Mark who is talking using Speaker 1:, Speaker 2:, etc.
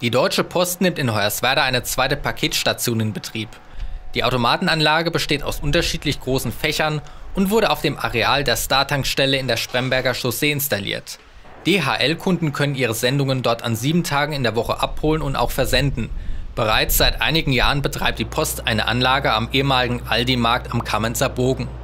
Speaker 1: Die Deutsche Post nimmt in Hoyerswerda eine zweite Paketstation in Betrieb. Die Automatenanlage besteht aus unterschiedlich großen Fächern und wurde auf dem Areal der Star-Tankstelle in der Spremberger Chaussee installiert. DHL-Kunden können ihre Sendungen dort an 7 Tagen in der Woche abholen und auch versenden. Bereits seit einigen Jahren betreibt die Post eine Anlage am ehemaligen Aldi-Markt am Kamenzer Bogen.